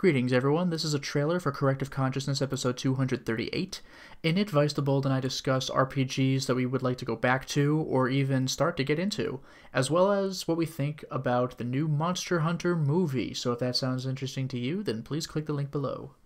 Greetings, everyone. This is a trailer for Corrective Consciousness episode 238. In it, Vice the Bold and I discuss RPGs that we would like to go back to or even start to get into, as well as what we think about the new Monster Hunter movie. So if that sounds interesting to you, then please click the link below.